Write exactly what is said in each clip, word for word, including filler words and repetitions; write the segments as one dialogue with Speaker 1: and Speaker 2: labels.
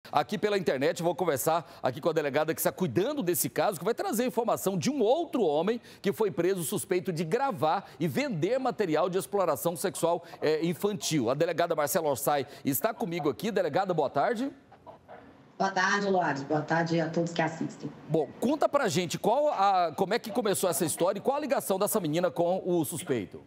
Speaker 1: Aqui pela internet, vou conversar aqui com a delegada que está cuidando desse caso, que vai trazer informação de um outro homem que foi preso suspeito de gravar e vender material de exploração sexual é, infantil. A delegada Marcela Orsay está comigo aqui. Delegada, boa tarde.
Speaker 2: Boa tarde, Loares. Boa tarde a todos que assistem.
Speaker 1: Bom, conta pra gente qual a, como é que começou essa história e qual a ligação dessa menina com o suspeito.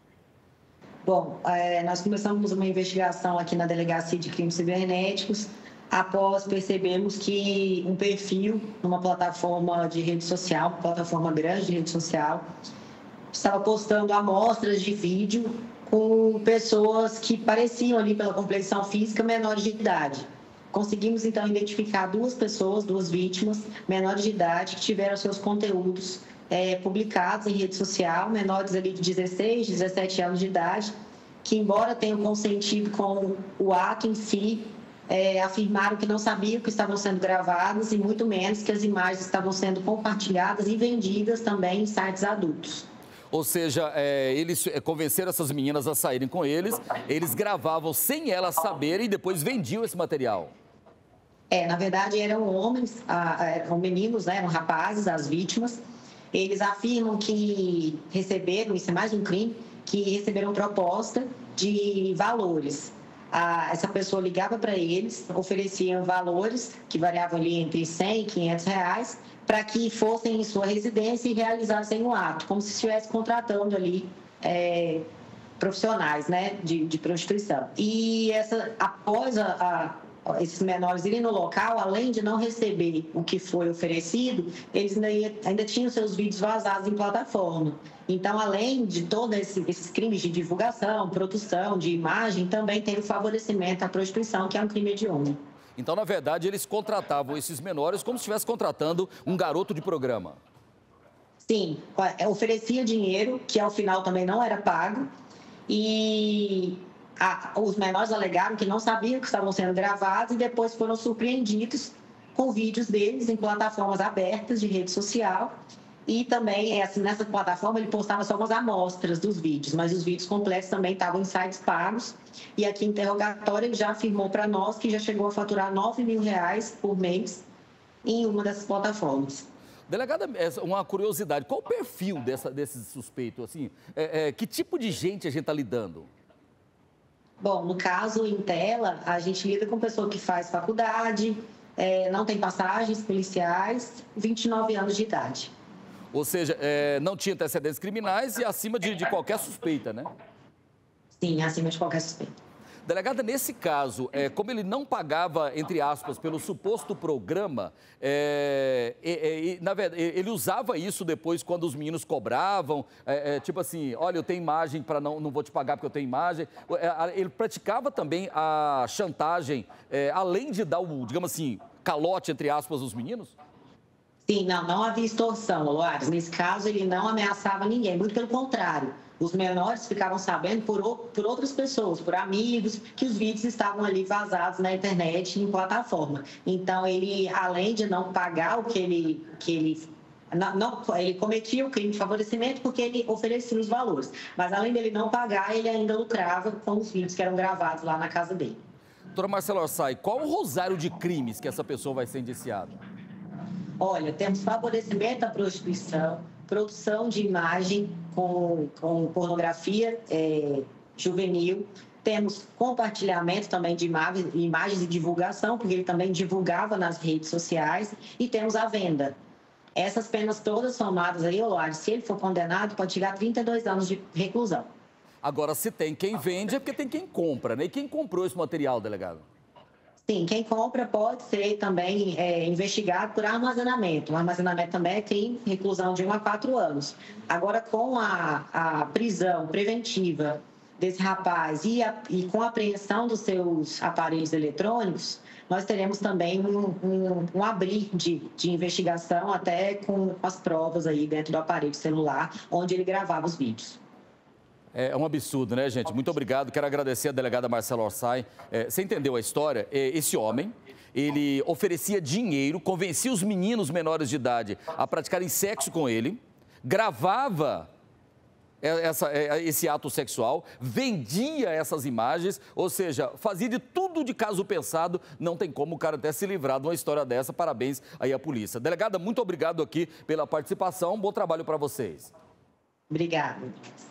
Speaker 2: Bom, é, nós começamos uma investigação aqui na Delegacia de Crimes Cibernéticos após percebermos que um perfil numa plataforma de rede social, plataforma grande de rede social, estava postando amostras de vídeo com pessoas que pareciam ali pela complexão física menores de idade. Conseguimos, então, identificar duas pessoas, duas vítimas, menores de idade, que tiveram seus conteúdos é, publicados em rede social, menores ali de dezesseis, dezessete anos de idade, que, embora tenham consentido com o ato em si, é, afirmaram que não sabiam que estavam sendo gravados e muito menos que as imagens estavam sendo compartilhadas e vendidas também em sites adultos.
Speaker 1: Ou seja, é, eles convenceram essas meninas a saírem com eles, eles gravavam sem elas saberem e depois vendiam esse material.
Speaker 2: É, na verdade, eram homens, eram meninos, né, eram rapazes, as vítimas. Eles afirmam que receberam, isso é mais um crime, que receberam proposta de valores. A, essa pessoa ligava para eles, ofereciam valores que variavam ali entre cem e quinhentos reais, para que fossem em sua residência e realizassem o ato, como se estivesse contratando ali é, profissionais, né, de, de prostituição. E essa, após a, a, esses menores irem no local, além de não receber o que foi oferecido, eles ainda, ia, ainda tinham seus vídeos vazados em plataforma. Então, além de todos esse, esses crimes de divulgação, produção, de imagem, também tem o favorecimento à prostituição, que é um crime hediondo.
Speaker 1: Então, na verdade, eles contratavam esses menores como se estivesse contratando um garoto de programa.
Speaker 2: Sim, oferecia dinheiro, que ao final também não era pago, e a, os menores alegaram que não sabiam que estavam sendo gravados e depois foram surpreendidos com vídeos deles em plataformas abertas de rede social. E também, assim, nessa plataforma, ele postava só umas amostras dos vídeos, mas os vídeos completos também estavam em sites pagos. E aqui, em interrogatório, ele já afirmou para nós que já chegou a faturar nove mil reais por mês em uma dessas plataformas.
Speaker 1: Delegada, uma curiosidade, qual o perfil dessa, desse suspeito? Assim, é, é, que tipo de gente a gente está lidando?
Speaker 2: Bom, no caso, em tela, a gente lida com pessoa que faz faculdade, é, não tem passagens policiais, vinte e nove anos de idade.
Speaker 1: Ou seja, é, não tinha antecedentes criminais e acima de, de qualquer suspeita, né?
Speaker 2: Sim, acima de qualquer suspeita.
Speaker 1: Delegada, nesse caso, é, como ele não pagava, entre aspas, pelo suposto programa, é, é, é, na verdade, ele usava isso depois quando os meninos cobravam, é, é, tipo assim, olha, eu tenho imagem para não, não vou te pagar porque eu tenho imagem. Ele praticava também a chantagem, é, além de dar o, digamos assim, calote, entre aspas, dos meninos?
Speaker 2: Sim, não, não havia extorsão, Loares. Nesse caso, ele não ameaçava ninguém, muito pelo contrário. Os menores ficavam sabendo por, por outras pessoas, por amigos, que os vídeos estavam ali vazados na internet, em plataforma. Então, ele, além de não pagar o que ele... Que ele Não, não, ele cometia o crime de favorecimento porque ele oferecia os valores. Mas, além dele não pagar, ele ainda lucrava com os vídeos que eram gravados lá na casa dele.
Speaker 1: Doutora Marcela Orsay, qual o rosário de crimes que essa pessoa vai ser indiciada?
Speaker 2: Olha, temos favorecimento à prostituição, produção de imagem com, com pornografia é, juvenil, temos compartilhamento também de imagens, imagens e divulgação, porque ele também divulgava nas redes sociais, e temos a venda. Essas penas todas somadas aí, Loares, se ele for condenado, pode chegar a trinta e dois anos de reclusão.
Speaker 1: Agora, se tem quem vende, é porque tem quem compra, né? E quem comprou esse material, delegado?
Speaker 2: Sim, quem compra pode ser também é, investigado por armazenamento. O armazenamento também é crime, reclusão de um a quatro anos. Agora, com a, a prisão preventiva desse rapaz e, a, e com a apreensão dos seus aparelhos eletrônicos, nós teremos também um, um, um abrir de, de investigação até com as provas aí dentro do aparelho celular, onde ele gravava os vídeos.
Speaker 1: É um absurdo, né, gente? Muito obrigado. Quero agradecer a delegada Marcela Orsay. É, você entendeu a história? É, esse homem, ele oferecia dinheiro, convencia os meninos menores de idade a praticarem sexo com ele, gravava essa, esse ato sexual, vendia essas imagens, ou seja, fazia de tudo de caso pensado. Não tem como o cara até se livrar de uma história dessa. Parabéns aí à polícia. Delegada, muito obrigado aqui pela participação. Bom trabalho para vocês.
Speaker 2: Obrigada.